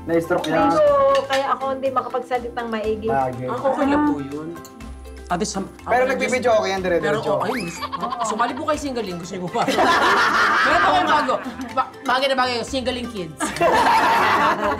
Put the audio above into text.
Na-stroke niya. Kaya ako hindi makapagsalitang maigi. Okay lang po yun. Ate, Pero nagbibidyo okay yan, pero dire-diretso. okay. Sumali po kayo singling, gusto niyo po pa. Meron po kayong bago. Bagay na bagay, singling kids.